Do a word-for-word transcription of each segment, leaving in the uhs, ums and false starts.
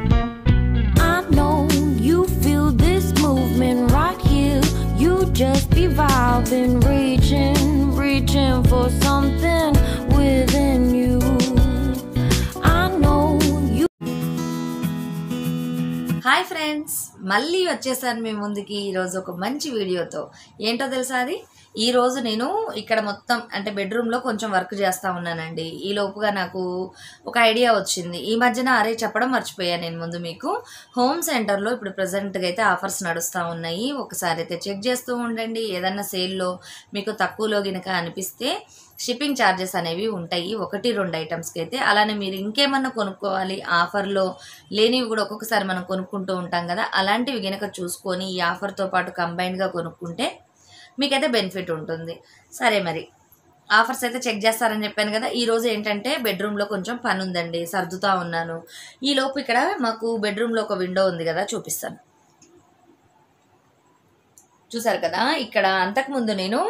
I know you feel this movement right here. You just be vibing, reaching, reaching for something within you. I know you. Hi friends, మళ్ళీ వచ్చేసాను మీ ముందుకి ఈరోజు ఒక మంచి వీడియోతో. ఏంటో తెలుసా, అది ఈరోజు నేను ఇక్కడ మొత్తం అంటే బెడ్రూమ్లో కొంచెం వర్క్ చేస్తూ ఉన్నానండి. ఈ లోపుగా నాకు ఒక ఐడియా వచ్చింది. ఈ మధ్యన అరే చెప్పడం మర్చిపోయాను నేను ముందు మీకు. హోమ్ సెంటర్లో ఇప్పుడు ప్రజెంట్గా అయితే ఆఫర్స్ నడుస్తూ ఉన్నాయి. ఒకసారి అయితే చెక్ చేస్తూ ఉండండి. ఏదన్నా సేల్లో మీకు తక్కువలో గినక అనిపిస్తే షిప్పింగ్ ఛార్జెస్ అనేవి ఉంటాయి ఒకటి రెండు ఐటమ్స్కి అయితే. అలానే మీరు ఇంకేమన్నా కొనుక్కోవాలి ఆఫర్లో లేనివి కూడా ఒక్కొక్కసారి మనం కొనుక్కుంటూ ఉంటాం కదా, అలాంటివి గినక చూసుకొని ఈ ఆఫర్తో పాటు కంబైన్డ్గా కొనుక్కుంటే మీకైతే బెనిఫిట్ ఉంటుంది. సరే, మరి ఆఫర్స్ అయితే చెక్ చేస్తారని చెప్పాను కదా. ఈరోజు ఏంటంటే బెడ్రూమ్లో కొంచెం పని ఉందండి, సర్దుతా ఉన్నాను. ఈ లోపు ఇక్కడ మాకు బెడ్రూమ్లో ఒక విండో ఉంది కదా, చూపిస్తాను. చూసారు కదా, ఇక్కడ అంతకుముందు నేను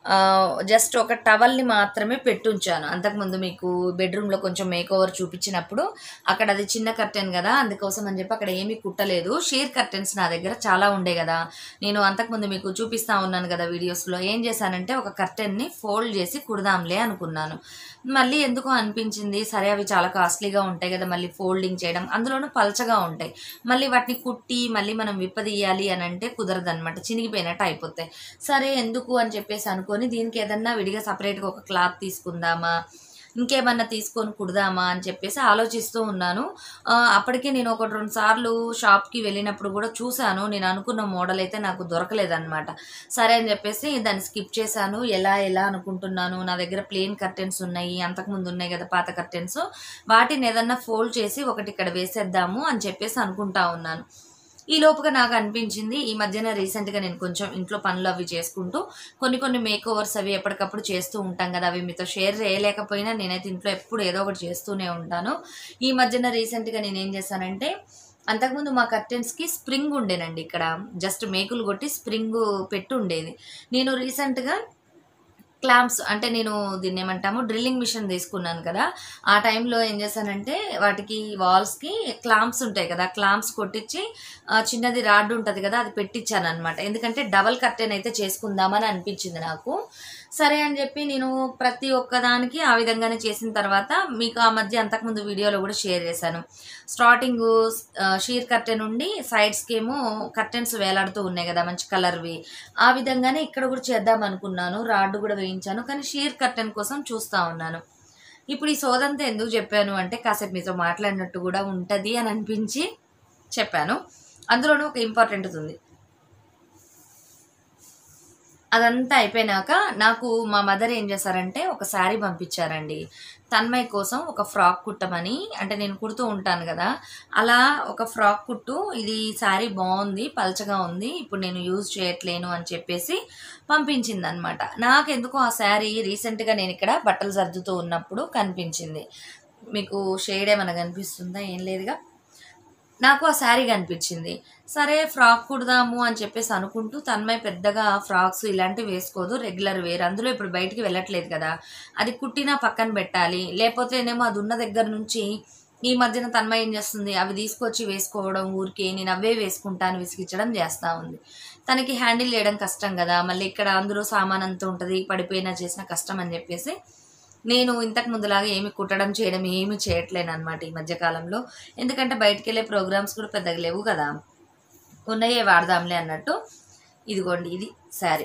జస్ట్ ఒక టవల్ని మాత్రమే పెట్టుంచాను. అంతకుముందు మీకు బెడ్రూమ్లో కొంచెం మేక్ ఓవర్ చూపించినప్పుడు అక్కడ అది చిన్న కర్టెన్ కదా, అందుకోసం అని చెప్పి అక్కడ ఏమీ కుట్టలేదు. షీర్ కర్టెన్స్ నా దగ్గర చాలా ఉండే కదా, నేను అంతకుముందు మీకు చూపిస్తూ ఉన్నాను కదా వీడియోస్లో. ఏం చేశానంటే ఒక కర్టెన్ని ఫోల్డ్ చేసి కుడదాంలే అనుకున్నాను. మళ్ళీ ఎందుకో అనిపించింది, సరే అవి చాలా కాస్ట్లీగా ఉంటాయి కదా, మళ్ళీ ఫోల్డింగ్ చేయడం, అందులోనూ పలచగా ఉంటాయి. మళ్ళీ వాటిని కుట్టి మళ్ళీ మనం విప్పదీయాలి అని అంటే కుదరదు అనమాట, చినిగిపోయినట్టు అయిపోతాయి. సరే ఎందుకు అని చెప్పేసి అనుకొని దీనికి ఏదన్నా విడిగా సపరేట్గా ఒక క్లాత్ తీసుకుందామా, ఇంకేమన్నా తీసుకొని కుడదామా అని చెప్పేసి ఆలోచిస్తూ ఉన్నాను. అప్పటికే నేను ఒకటి రెండు సార్లు షాప్కి వెళ్ళినప్పుడు కూడా చూశాను. నేను అనుకున్న మోడల్ అయితే నాకు దొరకలేదన్నమాట. సరే అని చెప్పేసి దాన్ని స్కిప్ చేశాను. ఎలా ఎలా అనుకుంటున్నాను, నా దగ్గర ప్లెయిన్ కర్టెన్స్ ఉన్నాయి, అంతకుముందు ఉన్నాయి కదా పాత కర్టెన్స్, వాటిని ఏదన్నా ఫోల్డ్ చేసి ఒకటి ఇక్కడ వేసేద్దాము అని చెప్పేసి అనుకుంటా ఉన్నాను. ఈ లోపుగా నాకు అనిపించింది, ఈ మధ్యన రీసెంట్గా నేను కొంచెం ఇంట్లో పనులు అవి చేసుకుంటూ కొన్ని కొన్ని మేక్ ఓవర్స్ అవి ఎప్పటికప్పుడు చేస్తూ ఉంటాం కదా, అవి మీతో షేర్ చేయలేకపోయినా నేనైతే ఇంట్లో ఎప్పుడు ఏదో ఒకటి చేస్తూనే ఉంటాను. ఈ మధ్యన రీసెంట్గా నేను ఏం చేశానంటే, అంతకుముందు మా కర్టెన్స్కి స్ప్రింగ్ ఉండేనండి, ఇక్కడ జస్ట్ మేకులు కొట్టి స్ప్రింగ్ పెట్టి ఉండేది. నేను రీసెంట్గా క్లాంప్స్ అంటే నేను దీన్ని ఏమంటాము డ్రిల్లింగ్ మిషన్ తీసుకున్నాను కదా, ఆ టైంలో ఏం చేశానంటే వాటికి వాల్స్కి క్లాంప్స్ ఉంటాయి కదా, క్లాంప్స్ కొట్టించి చిన్నది రాడ్ ఉంటుంది కదా అది పెట్టించాను అనమాట. ఎందుకంటే డబల్ కర్టెన్ అయితే చేసుకుందామని అనిపించింది నాకు. సరే అని చెప్పి నేను ప్రతి ఒక్కదానికి ఆ విధంగానే చేసిన తర్వాత మీకు ఆ మధ్య అంతకుముందు వీడియోలో కూడా షేర్ చేశాను. స్టార్టింగ్ షీర్ కర్టెన్ ఉండి సైడ్స్కి ఏమో కర్టెన్స్ వేలాడుతూ ఉన్నాయి కదా మంచి కలర్వి, ఆ విధంగానే ఇక్కడ కూడా చేద్దాం అనుకున్నాను. రాడ్ కూడా వేయించాను, కానీ షీర్ కర్టెన్ కోసం చూస్తూ ఉన్నాను. ఇప్పుడు ఈ సోదంతా ఎందుకు చెప్పాను అంటే, కాసేపు మీతో మాట్లాడినట్టు కూడా ఉంటుంది అని అనిపించి చెప్పాను. అందులోనూ ఒక ఇంపార్టెంట్ ఉంది. అదంతా అయిపోయినాక నాకు మా మదర్ ఏం చేశారంటే ఒక శారీ పంపించారండి, తన్మయ్ కోసం ఒక ఫ్రాక్ కుట్టమని. అంటే నేను కుడుతూ ఉంటాను కదా, అలా ఒక ఫ్రాక్ కుట్టు, ఇది శారీ బాగుంది, పలచగా ఉంది, ఇప్పుడు నేను యూజ్ చేయట్లేను అని చెప్పేసి పంపించింది అనమాట. నాకెందుకో ఆ శారీ రీసెంట్గా నేను ఇక్కడ బట్టలు సర్దుతూ ఉన్నప్పుడు కనిపించింది. మీకు షేడ్ ఏమైనా కనిపిస్తుందా? ఏం లేదుగా, నాకు ఆ శారీ కనిపించింది. సరే ఫ్రాక్ కుడదాము అని చెప్పేసి అనుకుంటూ, తన్మయ్ పెద్దగా ఫ్రాక్స్ ఇలాంటివి వేసుకోదు, రెగ్యులర్ వేర్, అందులో ఇప్పుడు బయటికి వెళ్ళట్లేదు కదా, అది కుట్టినా పక్కన పెట్టాలి, లేకపోతేనేమో అది ఉన్న దగ్గర నుంచి ఈ మధ్యన తన్మయ్ ఏం చేస్తుంది, అవి తీసుకొచ్చి వేసుకోవడం ఊరికే, నేను అవే వేసుకుంటాను విసిగించడం చేస్తూ ఉంది. తనకి హ్యాండిల్ చేయడం కష్టం కదా, మళ్ళీ ఇక్కడ అందులో సామాన్ అంతా ఉంటుంది, పడిపోయినా చేసిన కష్టం అని చెప్పేసి నేను ఇంతకు ముందులాగా ఏమి కుట్టడం చేయడం ఏమి చేయట్లేను అనమాట ఈ మధ్యకాలంలో. ఎందుకంటే బయటికి వెళ్ళే ప్రోగ్రామ్స్ కూడా పెద్దగా లేవు కదా, ఉన్నాయే వాడదాంలే అన్నట్టు. ఇదిగోండి, ఇది శారీ.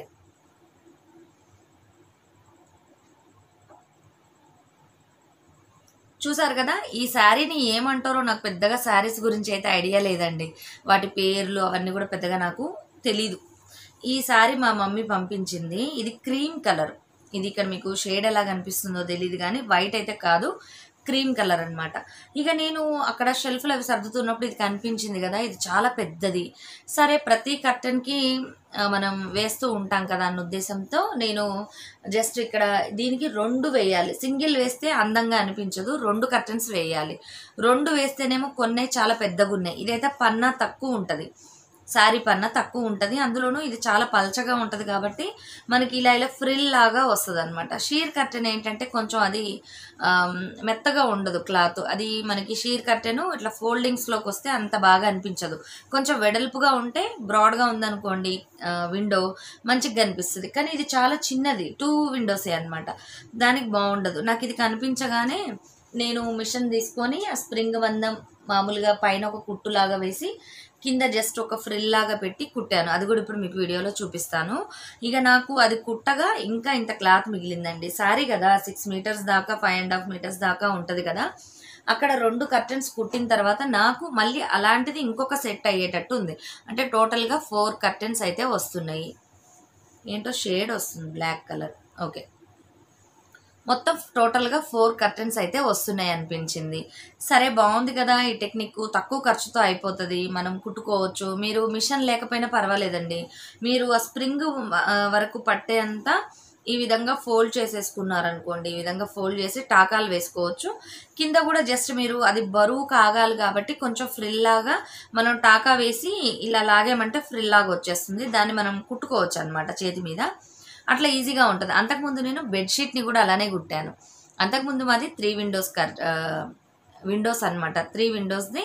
చూసారు కదా, ఈ శారీని ఏమంటారో నాకు పెద్దగా శారీస్ గురించి అయితే ఐడియా లేదండి, వాటి పేర్లు అవన్నీ కూడా పెద్దగా నాకు తెలీదు. ఈ శారీ మా మమ్మీ పంపించింది. ఇది క్రీమ్ కలర్, ఇది ఇక్కడ మీకు షేడ్ ఎలా కనిపిస్తుందో తెలియదు కానీ వైట్ అయితే కాదు, క్రీమ్ కలర్ అనమాట. ఇక నేను అక్కడ షెల్ఫ్లు అవి సర్దుతున్నప్పుడు ఇది కనిపించింది కదా, ఇది చాలా పెద్దది. సరే ప్రతి కర్టెన్కి మనం వేస్తూ ఉంటాం కదా అన్న ఉద్దేశంతో నేను జస్ట్ ఇక్కడ దీనికి రెండు వేయాలి, సింగిల్ వేస్తే అందంగా అనిపించదు, రెండు కర్టెన్స్ వేయాలి. రెండు వేస్తేనేమో కొన్ని చాలా పెద్దగా ఉన్నాయి, ఇదైతే పన్నా తక్కువ ఉంటుంది. శారీ పన్న తక్కువ ఉంటుంది, అందులోనూ ఇది చాలా పల్చగా ఉంటుంది కాబట్టి మనకి ఇలా ఇలా ఫ్రిల్ లాగా వస్తుంది అనమాట. షీర్ కర్టెన్ ఏంటంటే కొంచెం అది మెత్తగా ఉండదు క్లాత్, అది మనకి షీర్ కర్టెన్ ఇట్లా ఫోల్డింగ్స్లోకి వస్తే అంత బాగా అనిపించదు. కొంచెం వెడల్పుగా ఉంటే బ్రాడ్గా ఉందనుకోండి విండో మంచిగా కనిపిస్తుంది, కానీ ఇది చాలా చిన్నది, టూ విండోసే అనమాట, దానికి బాగుండదు. నాకు ఇది కనిపించగానే నేను మిషన్ తీసుకొని ఆ స్ప్రింగ్ మందం మామూలుగా పైన ఒక కుట్టులాగా వేసి కింద జస్ట్ ఒక ఫ్రిల్ లాగా పెట్టి కుట్టాను. అది కూడా ఇప్పుడు మీకు వీడియోలో చూపిస్తాను. ఇక నాకు అది కుట్టగా ఇంకా ఇంత క్లాత్ మిగిలిందండి. సారీ కదా సిక్స్ మీటర్స్ దాకా ఫైవ్ అండ్ హాఫ్ మీటర్స్ దాకా ఉంటుంది కదా, అక్కడ రెండు కర్టెన్స్ కుట్టిన తర్వాత నాకు మళ్ళీ అలాంటిది ఇంకొక సెట్ అయ్యేటట్టు ఉంది. అంటే టోటల్గా ఫోర్ కర్టెన్స్ అయితే వస్తున్నాయి. ఏంటో షేడ్ వస్తుంది బ్లాక్ కలర్. ఓకే, మొత్తం టోటల్గా ఫోర్ కర్టెన్స్ అయితే వస్తున్నాయి అనిపించింది. సరే బాగుంది కదా ఈ టెక్నిక్, తక్కువ ఖర్చుతో అయిపోతుంది, మనం కుట్టుకోవచ్చు. మీరు మిషన్ లేకపోయినా పర్వాలేదండి, మీరు ఆ స్ప్రింగ్ వరకు పట్టేంత ఈ విధంగా ఫోల్డ్ చేసేసుకున్నారనుకోండి, ఈ విధంగా ఫోల్డ్ చేసి టాకాలు వేసుకోవచ్చు. కింద కూడా జస్ట్ మీరు అది బరువు కాగాలి కాబట్టి కొంచెం ఫ్రిల్ లాగా మనం టాకా వేసి ఇలా లాగామంటే ఫ్రిల్ లాగా వచ్చేస్తుంది, దాన్ని మనం కుట్టుకోవచ్చు అనమాట చేతి మీద, అట్లా ఈజీగా ఉంటుంది. అంతకుముందు నేను బెడ్షీట్ని కూడా అలానే కుట్టాను. అంతకుముందు మాది త్రీ విండోస్ కర్ విండోస్ అనమాట, త్రీ విండోస్ది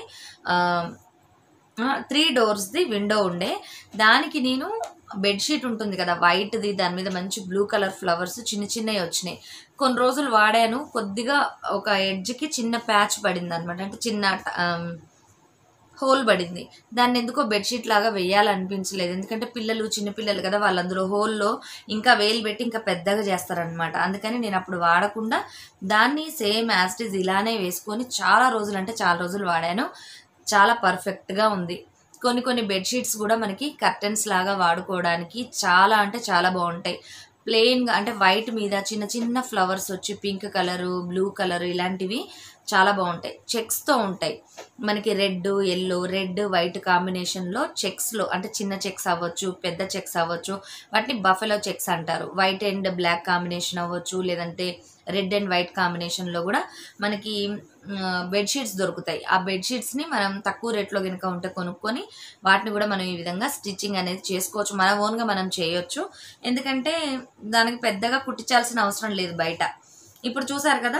త్రీ డోర్స్ది విండో ఉండే, దానికి నేను బెడ్షీట్ ఉంటుంది కదా వైట్ది, దాని మీద మంచి బ్లూ కలర్ ఫ్లవర్స్ చిన్న చిన్నవి వచ్చినాయి. కొన్ని రోజులు వాడాను, కొద్దిగా ఒక ఎడ్జ్కి చిన్న ప్యాచ్ పడింది అనమాట, అంటే చిన్న హోల్ పడింది. దాన్ని ఎందుకో బెడ్షీట్ లాగా వేయాలనిపించలేదు, ఎందుకంటే పిల్లలు చిన్నపిల్లలు కదా, వాళ్ళందరూ హోల్లో ఇంకా వేలు పెట్టి ఇంకా పెద్దగా చేస్తారనమాట. అందుకని నేను అప్పుడు వాడకుండా దాన్ని సేమ్ యాస్టిజ్ ఇలానే వేసుకొని చాలా రోజులు అంటే చాలా రోజులు వాడాను. చాలా పర్ఫెక్ట్గా ఉంది. కొన్ని కొన్ని బెడ్షీట్స్ కూడా మనకి కర్టెన్స్ లాగా వాడుకోవడానికి చాలా అంటే చాలా బాగుంటాయి. ప్లెయిన్గా అంటే వైట్ మీద చిన్న చిన్న ఫ్లవర్స్ వచ్చి పింక్ కలరు బ్లూ కలర్ ఇలాంటివి చాలా బాగుంటాయి. చెక్స్తో ఉంటాయి మనకి, రెడ్ ఎల్లో రెడ్ వైట్ కాంబినేషన్లో చెక్స్లో, అంటే చిన్న చెక్స్ అవ్వచ్చు పెద్ద చెక్స్ అవ్వచ్చు, వాటిని బఫెలో చెక్స్ అంటారు. వైట్ అండ్ బ్లాక్ కాంబినేషన్ అవ్వచ్చు, లేదంటే రెడ్ అండ్ వైట్ కాంబినేషన్లో కూడా మనకి బెడ్షీట్స్ దొరుకుతాయి. ఆ బెడ్షీట్స్ని మనం తక్కువ రేట్లో కనుక ఉంటే కొనుక్కొని వాటిని కూడా మనం ఈ విధంగా స్టిచ్చింగ్ అనేది చేసుకోవచ్చు, మన ఓన్గా మనం చేయొచ్చు. ఎందుకంటే దానికి పెద్దగా కుట్టించాల్సిన అవసరం లేదు బయట. ఇప్పుడు చూసారు కదా,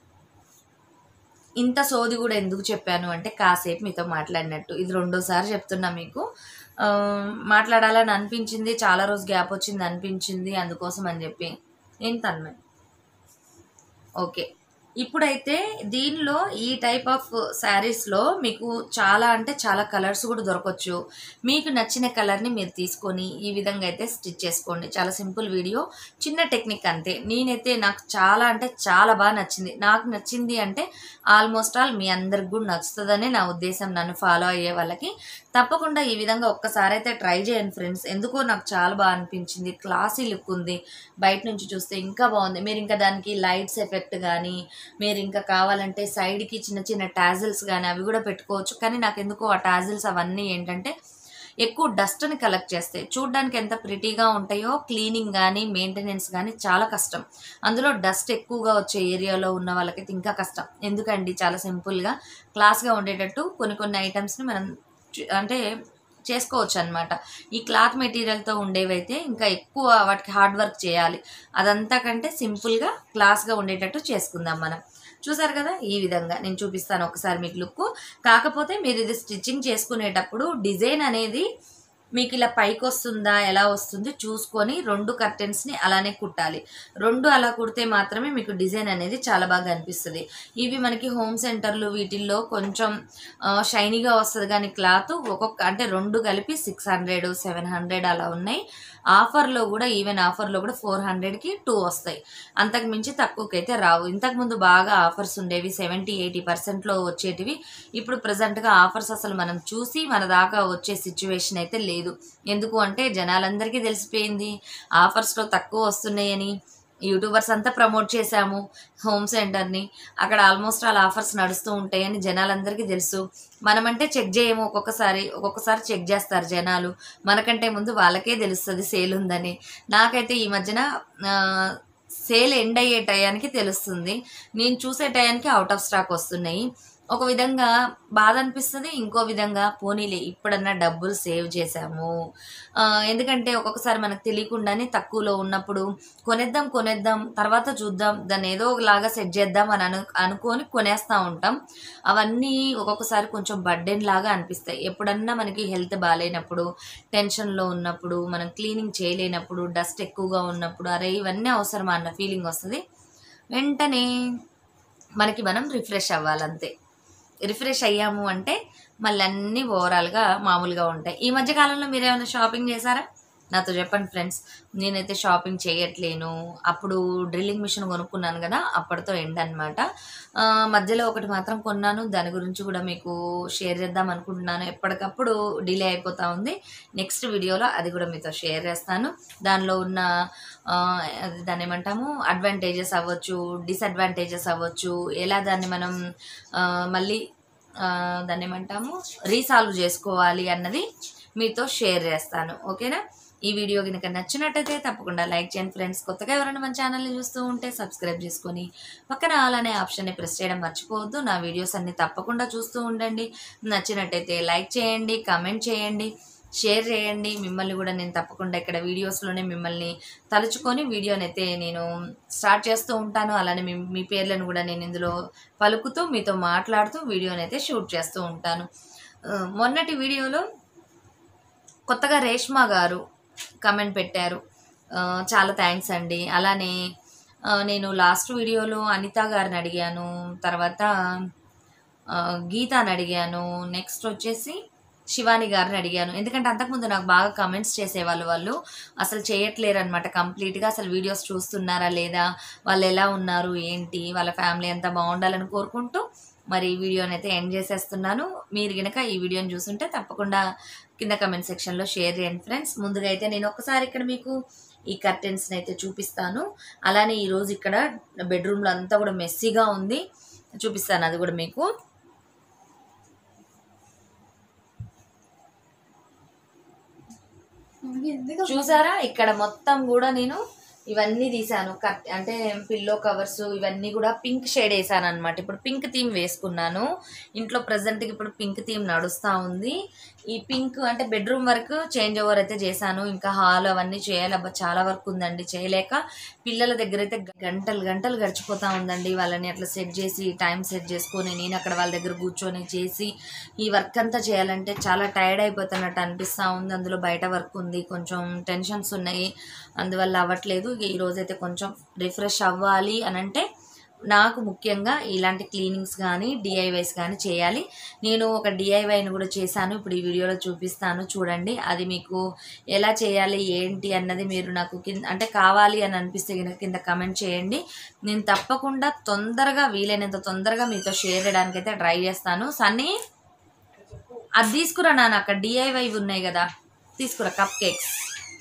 ఇంత సోది కూడా ఎందుకు చెప్పాను అంటే కాసేపు మీతో మాట్లాడినట్టు. ఇది రెండోసారి చెప్తున్నా మీకు, మాట్లాడాలని అనిపించింది, చాలా రోజు గ్యాప్ వచ్చింది అనిపించింది, అందుకోసం అని చెప్పి. ఏం తన్మయ్ ఓకే. ఇప్పుడైతే దీనిలో ఈ టైప్ ఆఫ్ శారీస్లో మీకు చాలా అంటే చాలా కలర్స్ కూడా దొరకవచ్చు. మీకు నచ్చిన కలర్ని మీరు తీసుకొని ఈ విధంగా అయితే స్టిచ్ చేసుకోండి. చాలా సింపుల్ వీడియో, చిన్న టెక్నిక్ అంతే. నేనైతే నాకు చాలా అంటే చాలా బాగా నచ్చింది. నాకు నచ్చింది అంటే ఆల్మోస్ట్ ఆల్ మీ అందరికి కూడా నచ్చుతుందనే నా ఉద్దేశం. నన్ను ఫాలో అయ్యే వాళ్ళకి తప్పకుండా ఈ విధంగా ఒక్కసారి అయితే ట్రై చేయండి ఫ్రెండ్స్. ఎందుకో నాకు చాలా బాగా అనిపించింది, క్లాసీ లుక్ ఉంది, బయట నుంచి చూస్తే ఇంకా బాగుంది. మీరు ఇంకా దానికి లైట్స్ ఎఫెక్ట్ కానీ, మీరు ఇంకా కావాలంటే సైడ్కి చిన్న చిన్న టాజిల్స్ కానీ అవి కూడా పెట్టుకోవచ్చు. కానీ నాకు ఎందుకో ఆ టాజిల్స్ అవన్నీ ఏంటంటే ఎక్కువ డస్ట్ని కలెక్ట్ చేస్తాయి. చూడ్డానికి ఎంత ప్రిటీగా ఉంటాయో క్లీనింగ్ కానీ మెయింటెనెన్స్ కానీ చాలా కష్టం. అందులో డస్ట్ ఎక్కువగా వచ్చే ఏరియాలో ఉన్న వాళ్ళకైతే ఇంకా కష్టం. ఎందుకండి చాలా సింపుల్గా క్లాస్గా ఉండేటట్టు కొన్ని కొన్ని ఐటమ్స్ని మనం అంటే చేసుకోవచ్చు అనమాట. ఈ క్లాత్ మెటీరియల్తో ఉండేవైతే ఇంకా ఎక్కువ వాటికి హార్డ్ వర్క్ చేయాలి. అదంతా కంటే సింపుల్గా క్లాస్గా ఉండేటట్టు చేసుకుందాం మనం. చూసారు కదా, ఈ విధంగా నేను చూపిస్తాను ఒకసారి మీకు లుక్. కాకపోతే మీరు ఇది స్టిచ్చింగ్ చేసుకునేటప్పుడు డిజైన్ అనేది మీకు ఇలా పైకి వస్తుందా ఎలా వస్తుంది చూసుకొని రెండు కర్టెన్స్ని అలానే కుట్టాలి. రెండు అలా కుడితే మాత్రమే మీకు డిజైన్ అనేది చాలా బాగా అనిపిస్తుంది. ఇవి మనకి హోమ్ సెంటర్లు వీటిల్లో కొంచెం షైనీగా వస్తుంది, కానీ క్లాత్ ఒక్కొక్క అంటే రెండు కలిపి సిక్స్ హండ్రెడ్ సెవెన్ హండ్రెడ్ అలా ఉన్నాయి. ఆఫర్లో కూడా ఈవెన్ ఆఫర్లో కూడా ఫోర్ హండ్రెడ్కి టూ వస్తాయి, అంతకు మించి తక్కువకైతే రావు. ఇంతకుముందు బాగా ఆఫర్స్ ఉండేవి, సెవెంటీ ఎయిటీ పర్సెంట్లో వచ్చేటివి. ఇప్పుడు ప్రజెంట్గా ఆఫర్స్ అసలు మనం చూసి మన దాకా వచ్చే సిచ్యువేషన్ అయితే లేదు. ఎందుకు అంటే జనాలందరికీ తెలిసిపోయింది ఆఫర్స్లో తక్కువ వస్తున్నాయని. యూట్యూబర్స్ అంతా ప్రమోట్ చేశాము హోమ్ సెంటర్ని, అక్కడ ఆల్మోస్ట్ ఆల్ ఆఫర్స్ నడుస్తూ ఉంటాయని జనాలందరికీ తెలుసు. మనమంటే చెక్ చేయము, ఒక్కొక్కసారి ఒక్కొక్కసారి చెక్ చేస్తారు జనాలు, మనకంటే ముందు వాళ్ళకే తెలుస్తుంది సేల్ ఉందని. నాకైతే ఈ మధ్యన సేల్ ఎండ్ అయ్యే టయానికి తెలుస్తుంది, నేను చూసే టయానికి అవుట్ ఆఫ్ స్టాక్ వస్తున్నాయి. ఒక విధంగా బాధ అనిపిస్తుంది, ఇంకో విధంగా పోనీలే ఇప్పుడన్నా డబ్బులు సేవ్ చేసాము. ఎందుకంటే ఒక్కొక్కసారి మనకు తెలియకుండానే తక్కువలో ఉన్నప్పుడు కొనేద్దాం కొనేద్దాం తర్వాత చూద్దాం దాన్ని ఏదో ఒకలాగా సెట్ చేద్దాం అని అను అనుకొని కొనేస్తూ ఉంటాం. అవన్నీ ఒక్కొక్కసారి కొంచెం బర్డెన్ లాగా అనిపిస్తాయి. ఎప్పుడన్నా మనకి హెల్త్ బాగాలేనప్పుడు, టెన్షన్లో ఉన్నప్పుడు, మనం క్లీనింగ్ చేయలేనప్పుడు, డస్ట్ ఎక్కువగా ఉన్నప్పుడు అరే ఇవన్నీ అవసరమా అన్న ఫీలింగ్ వస్తుంది. వెంటనే మనకి మనం రిఫ్రెష్ అవ్వాలంతే. రిఫ్రెష్ అయ్యాము అంటే మళ్ళీ అన్నీ ఓవరాల్గా మామూలుగా ఉంటాయి. ఈ మధ్య కాలంలో మీరు ఏమైనా షాపింగ్ చేశారా? నాతో చెప్పండి ఫ్రెండ్స్. నేనైతే షాపింగ్ చేయట్లేను. అప్పుడు డ్రిల్లింగ్ మిషన్ కొనుక్కున్నాను కదా, అప్పటితో ఎండ్ అనమాట. మధ్యలో ఒకటి మాత్రం కొన్నాను, దాని గురించి కూడా మీకు షేర్ చేద్దాం అనుకుంటున్నాను. ఎప్పటికప్పుడు డిలే అయిపోతూ ఉంది. నెక్స్ట్ వీడియోలో అది కూడా మీతో షేర్ చేస్తాను. దానిలో ఉన్న దాన్ని ఏమంటాము అడ్వాంటేజెస్ అవ్వచ్చు, డిసడ్వాంటేజెస్ అవ్వచ్చు, ఎలా దాన్ని మనం మళ్ళీ దాన్ని ఏమంటాము రీసాల్వ్ చేసుకోవాలి అన్నది మీతో షేర్ చేస్తాను. ఓకేనా? ఈ వీడియో కనుక నచ్చినట్టయితే తప్పకుండా లైక్ చేయండి ఫ్రెండ్స్. కొత్తగా ఎవరైనా మన ఛానల్ని చూస్తూ ఉంటే సబ్స్క్రైబ్ చేసుకొని పక్కన ఆల్ అనే ఆప్షన్ని ప్రెస్ చేయడం మర్చిపోవద్దు. నా వీడియోస్ అన్ని తప్పకుండా చూస్తూ ఉండండి. నచ్చినట్టయితే లైక్ చేయండి, కామెంట్ చేయండి, షేర్ చేయండి. మిమ్మల్ని కూడా నేను తప్పకుండా ఇక్కడ వీడియోస్లోనే మిమ్మల్ని తలుచుకొని వీడియోని అయితే నేను స్టార్ట్ చేస్తూ ఉంటాను. అలానే మీ మీ పేర్లను కూడా నేను ఇందులో పలుకుతూ మీతో మాట్లాడుతూ వీడియోని అయితే షూట్ చేస్తూ ఉంటాను. మొన్నటి వీడియోలో కొత్తగా రేష్మా గారు కమెంట్ పెట్టారు, చాలా థ్యాంక్స్ అండి. అలానే నేను లాస్ట్ వీడియోలో అనిత గారిని అడిగాను, తర్వాత గీతాని అడిగాను, నెక్స్ట్ వచ్చేసి శివాని గారిని అడిగాను. ఎందుకంటే అంతకుముందు నాకు బాగా కమెంట్స్ చేసేవాళ్ళు, వాళ్ళు అసలు చేయట్లేరు అనమాట కంప్లీట్గా. అసలు వీడియోస్ చూస్తున్నారా లేదా, వాళ్ళు ఎలా ఉన్నారు ఏంటి, వాళ్ళ ఫ్యామిలీ అంతా బాగుండాలని కోరుకుంటూ మరి ఈ వీడియోని అయితే ఎండ్ చేసేస్తున్నాను. మీరు కనుక ఈ వీడియోని చూస్తుంటే తప్పకుండా కింద కమెంట్ సెక్షన్లో షేర్ చేయండి ఫ్రెండ్స్. ముందుగా అయితే నేను ఒకసారి ఇక్కడ మీకు ఈ కర్టెన్స్ని అయితే చూపిస్తాను. అలానే ఈరోజు ఇక్కడ బెడ్రూమ్లో అంతా కూడా మెస్సీగా ఉంది, చూపిస్తాను అది కూడా మీకు. చూసారా ఇక్కడ మొత్తం కూడా నేను ఇవన్నీ తీసాను, కట్ అంటే పిల్లో కవర్స్ ఇవన్నీ కూడా పింక్ షేడ్ వేసాను అనమాట. ఇప్పుడు పింక్ థీమ్ వేసుకున్నాను ఇంట్లో. ప్రజెంట్కి ఇప్పుడు పింక్ థీమ్ నడుస్తూ ఉంది. ఈ పింక్ అంటే బెడ్రూమ్ వర్క్ చేంజ్ ఓవర్ అయితే చేశాను. ఇంకా హాల్ అవన్నీ చేయాలి. అబ్బా చాలా వర్క్ ఉందండి, చేయలేక పిల్లల దగ్గర అయితే గంటలు గంటలు గడిచిపోతూ ఉందండి. వాళ్ళని అట్లా సెట్ చేసి టైం సెట్ చేసుకొని నేను అక్కడ వాళ్ళ దగ్గర కూర్చొని చేసి ఈ వర్క్ అంతా చేయాలంటే చాలా టైర్డ్ అయిపోతున్నట్టు అనిపిస్తూ ఉంది. అందులో బయట వర్క్ ఉంది, కొంచెం టెన్షన్స్ ఉన్నాయి, అందువల్ల అవ్వట్లేదు. ఈరోజైతే కొంచెం రిఫ్రెష్ అవ్వాలి అని అంటే నాకు ముఖ్యంగా ఇలాంటి క్లీనింగ్స్ కానీ డిఐవైస్ కానీ చేయాలి. నేను ఒక డిఐవైని కూడా చేశాను, ఇప్పుడు ఈ వీడియోలో చూపిస్తాను చూడండి. అది మీకు ఎలా చేయాలి ఏంటి అన్నది మీరు నాకు కింద అంటే కావాలి అని అనిపిస్తే కింద కమెంట్ చేయండి. నేను తప్పకుండా తొందరగా వీలైనంత తొందరగా మీతో షేర్ చేయడానికి అయితే ట్రై చేస్తాను. సన్నీ అది తీసుకురా నాన్న, అక్కడ డిఐవై ఉన్నాయి కదా, తీసుకురా. కప్ కేక్స్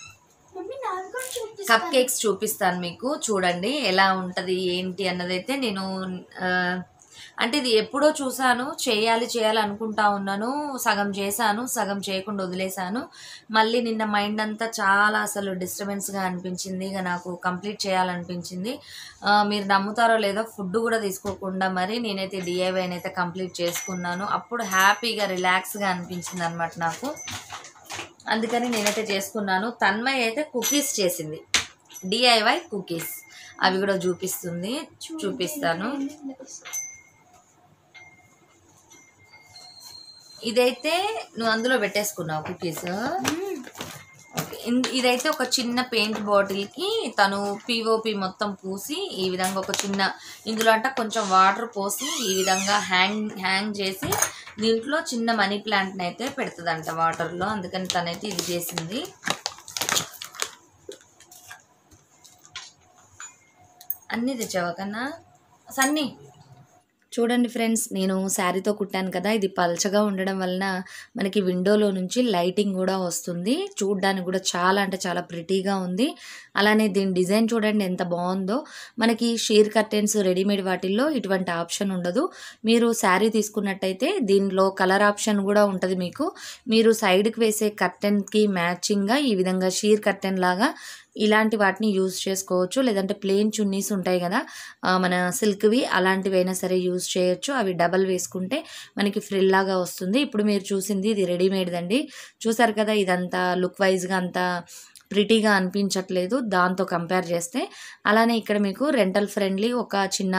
కప్ కేక్స్ చూపిస్తాను మీకు, చూడండి ఎలా ఉంటుంది ఏంటి అన్నదైతే. నేను అంటే ఇది ఎప్పుడో చూసాను, చేయాలి చేయాలి అనుకుంటా ఉన్నాను, సగం చేశాను, సగం చేయకుండా వదిలేశాను. మళ్ళీ నిన్న మైండ్ అంతా చాలా అసలు డిస్టర్బెన్స్గా అనిపించింది, ఇక నాకు కంప్లీట్ చేయాలనిపించింది. మీరు నమ్ముతారో లేదో ఫుడ్ కూడా తీసుకోకుండా మరి నేనైతే డిఐవైని అయితే కంప్లీట్ చేసుకున్నాను. అప్పుడు హ్యాపీగా రిలాక్స్గా అనిపించింది అనమాట నాకు, అందుకని నేనైతే చేసుకున్నాను. తన్మయ్ అయితే కుకీస్ చేసింది, డిఐవై కుకీస్, అవి కూడా చూపిస్తుంది, చూపిస్తాను. ఇదైతే నువ్వు అందులో పెట్టేసుకున్నావు కుకీస్. ఓకే, ఇదైతే ఒక చిన్న పెయింట్ బాటిల్కి తను పిఓపి మొత్తం పూసి ఈ విధంగా ఒక చిన్న ఇందులో అంట కొంచెం వాటర్ పోసి ఈ విధంగా హ్యాంగ్ హ్యాంగ్ చేసి దీంట్లో చిన్న మనీ ప్లాంట్ని అయితే పెడుతుందంట వాటర్లో, అందుకని తనైతే ఇది చేసింది. అన్నీ తెచ్చావా కన్నా సన్నీ? చూడండి ఫ్రెండ్స్, నేను శారీతో కుట్టాను కదా, ఇది పల్చగా ఉండడం వలన మనకి విండోలో నుంచి లైటింగ్ కూడా వస్తుంది, చూడడానికి కూడా చాలా అంటే చాలా ప్రిటీగా ఉంది. అలానే దీని డిజైన్ చూడండి ఎంత బాగుందో. మనకి షీర్ కర్టెన్స్ రెడీమేడ్ వాటిల్లో ఇటువంటి ఆప్షన్ ఉండదు. మీరు శారీ తీసుకున్నట్టయితే దీనిలో కలర్ ఆప్షన్ కూడా ఉంటుంది మీకు. మీరు సైడ్కి వేసే కర్టెన్కి మ్యాచింగ్గా ఈ విధంగా షీర్ కర్టెన్ లాగా ఇలాంటి వాటిని యూజ్ చేసుకోవచ్చు. లేదంటే ప్లెయిన్ చున్నీస్ ఉంటాయి కదా మన సిల్క్వి, అలాంటివైనా సరే యూజ్ చేయొచ్చు. అవి డబల్ వేసుకుంటే మనకి ఫ్రిల్ లాగా వస్తుంది. ఇప్పుడు మీరు చూసింది ఇది రెడీమేడ్దండి. చూసారు కదా, ఇదంతా లుక్ వైజ్గా అంతా ప్రిటీగా అనిపించట్లేదు దాంతో కంపేర్ చేస్తే. అలానే ఇక్కడ మీకు రెంటల్ ఫ్రెండ్లీ ఒక చిన్న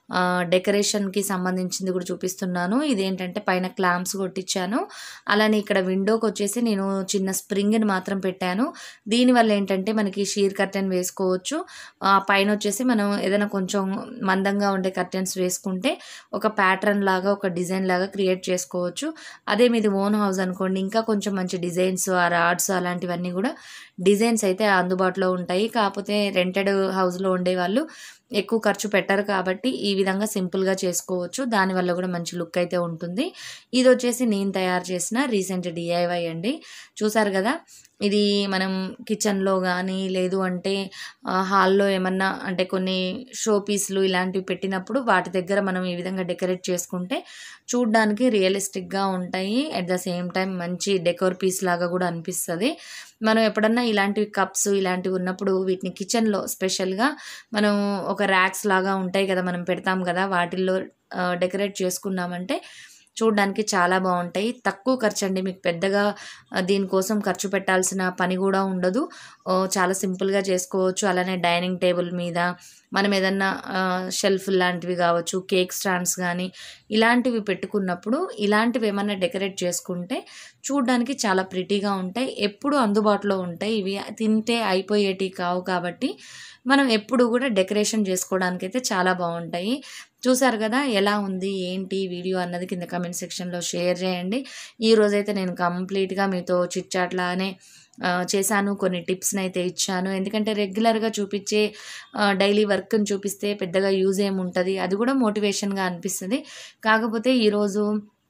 డెకరేషన్కి సంబంధించింది కూడా చూపిస్తున్నాను. ఇదేంటంటే పైన క్లాంప్స్ కొట్టించాను. అలానే ఇక్కడ విండోకి వచ్చేసి నేను చిన్న స్ప్రింగ్ని మాత్రం పెట్టాను. దీనివల్ల ఏంటంటే మనకి షీర్ కర్టెన్ వేసుకోవచ్చు. పైన వచ్చేసి మనం ఏదైనా కొంచెం మందంగా ఉండే కర్టెన్స్ వేసుకుంటే ఒక ప్యాటర్న్ లాగా ఒక డిజైన్ లాగా క్రియేట్ చేసుకోవచ్చు. అదే మీది ఓన్ హౌస్ అనుకోండి, ఇంకా కొంచెం మంచి డిజైన్స్ ఆ రాడ్స్ అలాంటివన్నీ కూడా డిజైన్స్ అయితే అందుబాటులో ఉంటాయి. కాకపోతే రెంటెడ్ హౌస్లో ఉండే వాళ్ళు ఎక్కువ ఖర్చు పెట్టరు కాబట్టి ఈ విధంగా సింపుల్గా చేసుకోవచ్చు. దానివల్ల కూడా మంచి లుక్ అయితే ఉంటుంది. ఇది వచ్చేసి నేను తయారు చేసిన రీసెంట్ డిఐవై అండి. చూసారు కదా, ఇది మనం కిచెన్లో కానీ లేదు అంటే హాల్లో ఏమన్నా అంటే కొన్ని షో పీస్లు ఇలాంటివి పెట్టినప్పుడు వాటి దగ్గర మనం ఈ విధంగా డెకరేట్ చేసుకుంటే చూడ్డానికి రియలిస్టిక్గా ఉంటాయి. అట్ ద సేమ్ టైం మంచి డెకోర్ పీస్ లాగా కూడా అనిపిస్తుంది. మనం ఎప్పుడన్నా ఇలాంటివి కప్స్ ఇలాంటివి ఉన్నప్పుడు వీటిని కిచెన్లో స్పెషల్గా మనం ఒక ర్యాక్స్ లాగా ఉంటాయి కదా మనం పెడతాం కదా, వాటిల్లో డెకరేట్ చేసుకున్నామంటే చూడడానికి చాలా బాగుంటాయి. తక్కువ ఖర్చు అండి, మీకు పెద్దగా దీనికోసం ఖర్చు పెట్టాల్సిన పని కూడా ఉండదు. చాలా సింపుల్గా చేసుకోవచ్చు. అలానే డైనింగ్ టేబుల్ మీద మనం ఏదన్నా షెల్ఫ్ లాంటివి కావచ్చు, కేక్ స్టాండ్స్ కానీ ఇలాంటివి పెట్టుకున్నప్పుడు ఇలాంటివి ఏమన్నా డెకరేట్ చేసుకుంటే చూడడానికి చాలా ప్రిటీగా ఉంటాయి. ఎప్పుడు అందుబాటులో ఉంటాయి. ఇవి తింటే అయిపోయేటివి కావు కాబట్టి మనం ఎప్పుడు కూడా డెకరేషన్ చేసుకోవడానికి అయితే చాలా బాగుంటాయి. చూసారు కదా ఎలా ఉంది ఏంటి వీడియో అన్నది కింద కమెంట్ సెక్షన్లో షేర్ చేయండి. ఈరోజైతే నేను కంప్లీట్గా మీతో చిట్ చాట్లానే చేశాను, కొన్ని టిప్స్ని అయితే ఇచ్చాను. ఎందుకంటే రెగ్యులర్గా చూపించే డైలీ వర్క్ని చూపిస్తే పెద్దగా యూజ్ ఏముంటుంది, అది కూడా మోటివేషన్గా అనిపిస్తుంది. కాకపోతే ఈరోజు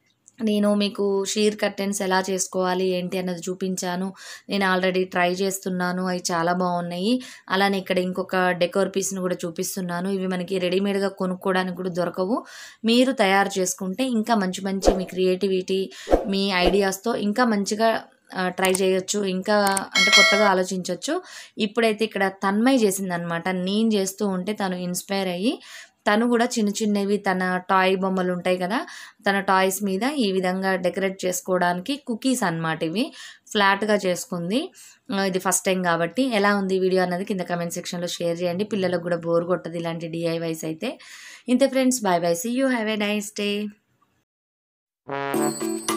నేను మీకు షీర్ కర్టెన్స్ ఎలా చేసుకోవాలి ఏంటి అన్నది చూపించాను. నేను ఆల్రెడీ ట్రై చేస్తున్నాను, అవి చాలా బాగున్నాయి. అలానే ఇక్కడ ఇంకొక డెకోర్ పీస్ని కూడా చూపిస్తున్నాను. ఇవి మనకి రెడీమేడ్గా కొనుక్కోవడానికి కూడా దొరకవు. మీరు తయారు చేసుకుంటే ఇంకా మంచి మంచి మీ క్రియేటివిటీ మీ ఐడియాస్తో ఇంకా మంచిగా ట్రై చేయొచ్చు, ఇంకా అంటే కొత్తగా ఆలోచించవచ్చు. ఇప్పుడైతే ఇక్కడ తన్మయ్ చేసిందనమాట. నేను చేస్తూ ఉంటే తను ఇన్స్పైర్ అయ్యి తను కూడా చిన్న చిన్నవి తన టాయ్ బొమ్మలు ఉంటాయి కదా, తన టాయ్స్ మీద ఈ విధంగా డెకరేట్ చేసుకోవడానికి కుకీస్ అన్నమాట. ఇవి ఫ్లాట్గా చేసుకుంది. ఇది ఫస్ట్ టైం కాబట్టి ఎలా ఉంది వీడియో అన్నది కింద కమెంట్ సెక్షన్లో షేర్ చేయండి. పిల్లలకు కూడా బోర్ కొట్టదు ఇలాంటి డిఐవైస్ అయితే. ఇంతే friends, bye bye, see you, have a nice day.